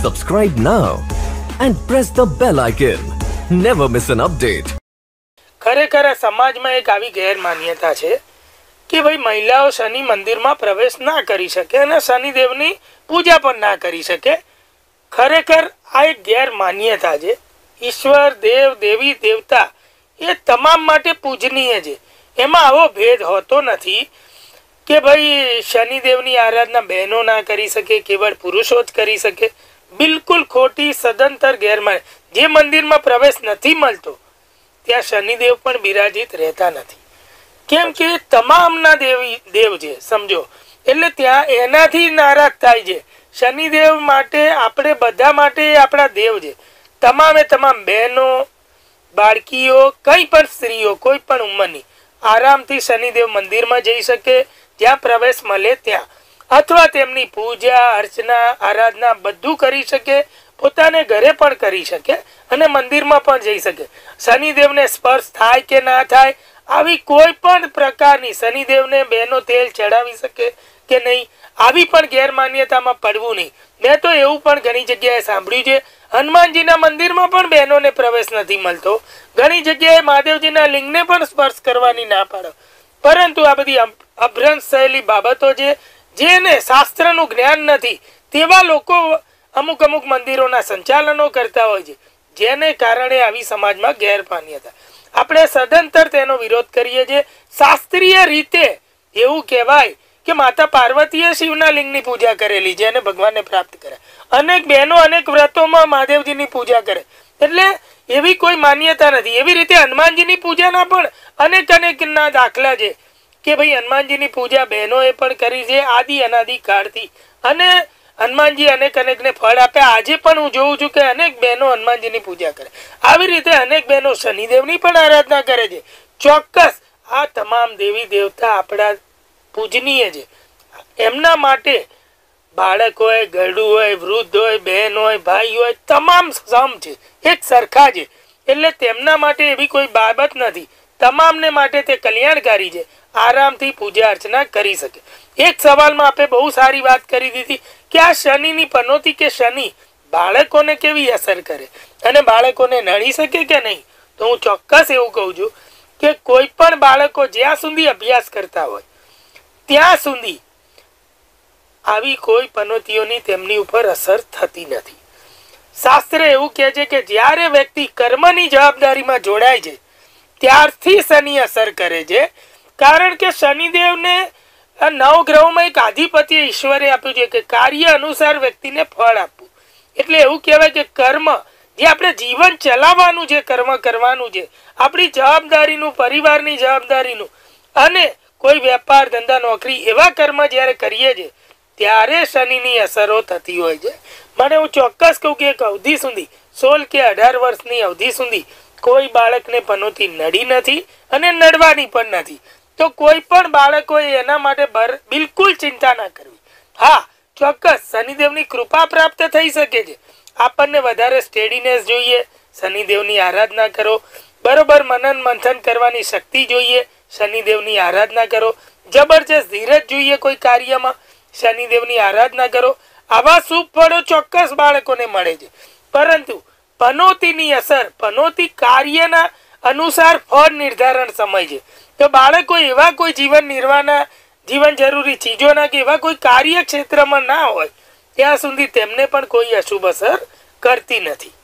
Subscribe now and press the bell icon. Never miss an update. ખરેખર સમાજમાં એક આવી ગેરમાન્યતા છે કે ભાઈ મહિલાઓ શનિ મંદિરમાં પ્રવેશ ના કરી શકે અને શનિદેવની પૂજા પણ ના કરી શકે. ખરેખર આ એક ગેરમાન્યતા છે. ઈશ્વર, દેવ, દેવી, દેવતા એ તમામ માટે પૂજનીય છે. એમાં આવો ભેદ હોતો નથી કે ભાઈ શનિદેવની આરાધના બહેનો ના કરી શકે, કેવળ પુરુષો જ કરી શકે. બિલકુલ ખોટી, સદંતર ગેરમાન્યતા. જે મંદિરમાં પ્રવેશ નથી મળતો ત્યાં શનિદેવ પણ બિરાજિત રહેતા નથી, કેમ કે તમામના દેવ છે, સમજો. એટલે ત્યાં એનાથી નારાજ થાય છે. શનિદેવ માટે આપણે બધા માટે આપણા દેવ છે. તમામે તમામ બહેનો, બાળકીઓ, કઈ પણ સ્ત્રીઓ, કોઈ પણ ઉંમરની આરામથી શનિદેવ મંદિરમાં જઈ શકે, જ્યાં પ્રવેશ મળે ત્યાં, અથવા તેમની પૂજા અર્ચના આરાધના બધું કરી શકે, પોતાને ઘરે પણ કરી શકે અને મંદિરમાં પણ જઈ શકે. શનિદેવને સ્પર્શ થાય કે ના થાય આવી કોઈ પણ પ્રકારની, શનિદેવને બહેનો તેલ ચડાવી શકે કે નહીં, આવી પણ ગેરમાન્યતામાં પડવું નહીં. મેં તો એવું પણ ઘણી જગ્યાએ સાંભળ્યું છે, હનુમાનજીના મંદિરમાં પણ બહેનોને પ્રવેશ નથી મળતો. ઘણી જગ્યાએ મહાદેવજીના લિંગને પણ સ્પર્શ કરવાની ના પાડો. પરંતુ આ બધી અભ્રંશ થયેલી બાબતો છે, જેને શાસ્ત્રનું જ્ઞાન નથી તેવા લોકો અમુક અમુક મંદિરોના સંચાલનો કરતા હોય છે, જેને કારણે આવી સમાજમાં ગેરમાન્યતા. આપણે સદંતર તેનો વિરોધ કરીએ છીએ. શાસ્ત્રીય રીતે એવું કહેવાય કે માતા પાર્વતીએ શિવના લિંગની પૂજા કરેલી છે અને ભગવાનને પ્રાપ્ત કરે. અનેક બહેનો અનેક વ્રતોમાં મહાદેવજીની પૂજા કરે, એટલે એવી કોઈ માન્યતા નથી. એવી રીતે હનુમાનજીની પૂજાના પણ અનેક ના દાખલા છે કે ભાઈ હનુમાનજીની પૂજા બહેનોએ પણ કરી છે આદિ અનાદિ કાળથી, અને હનુમાનજી અનેકને ફળ આપે. આજે પણ હું જોઉં છું કે અનેક બહેનો હનુમાનજીની પૂજા કરે. આવી રીતે અનેક બહેનો શનિદેવની પણ આરાધના કરે છે. ચોક્કસ આ તમામ દેવી દેવતા આપણા પૂજનીય છે. એમના માટે બાળક હોય, ગરડું હોય, વૃદ્ધ હોય, બહેન હોય, ભાઈ હોય, તમામ સમ છે, એક સરખા છે. એટલે તેમના માટે એવી કોઈ બાબત નથી. તમામને માટે તે કલ્યાણકારી છે. આરામથી પૂજા અર્ચના કરી શકે. એક સવાલમાં આપણે બહુ સારી વાત કરી દીધી કે આ શનિની પનોતી કે શનિ બાળકોને કેવી અસર કરે અને બાળકોને નડી શકે કે નહીં. તો હું ચોક્કસ એવું કહું છું કે કોઈ પણ બાળકો જ્યાં સુધી અભ્યાસ કરતા હોય ત્યાં સુધી આવી કોઈ પનોતીઓની તેમની ઉપર અસર થતી નથી. શાસ્ત્ર એવું કહે છે કે જ્યારે વ્યક્તિ કર્મની જવાબદારીમાં જોડાય છે ત્યારથી શનિ અસર કરે છે. કારણ કે શનિદેવને નવગ્રહોમાં એક આધિપત્ય ઈશ્વરે આપ્યું છે કે કાર્ય અનુસાર વ્યક્તિને ફળ આપવું. એટલે એવું કહેવાય કે કર્મ જે આપણે જીવન ચલાવવાનું છે, કર્મ કરવાનું છે, આપણી જવાબદારીનું, પરિવારની જવાબદારીનું, અને કોઈ વેપાર ધંધા નોકરી એવા કર્મ જ્યારે કરીએ છીએ ત્યારે શનિની અસરો થતી હોય છે. મને હું ચોક્કસ કહું કે એક અવધિ સુધી 16 કે 18 વર્ષની અવધિ સુધી કોઈ બાળકને પનોતી નડી નથી અને નડવાની પણ નથી. તો કોઈ પણ બાળકોએ એના માટે બિલકુલ ચિંતા ના કરવી. હા, ચોક્કસ શનિદેવની કૃપા પ્રાપ્ત થઈ શકે છે. આપણને વધારે સ્ટેડીનેસ જોઈએ, શનિદેવની આરાધના કરો. બરોબર મનન મંથન કરવાની શક્તિ જોઈએ, શનિદેવની આરાધના કરો. જબરજસ્ત ધીરજ જોઈએ કોઈ કાર્યમાં, શનિદેવની આરાધના કરો. આવા શુભ ફળો ચોક્કસ બાળકોને મળે છે. પરંતુ પનોતીની અસર, પનોતી કાર્યના અનુસાર ફળ નિર્ધારણ સમય છે. તો બાળકો એવા કોઈ જીવન નિર્વાહના, જીવન જરૂરી ચીજોના કે એવા કોઈ કાર્ય ક્ષેત્રમાં ના હોય ત્યાં સુધી તેમને પણ કોઈ અશુભ અસર કરતી નથી.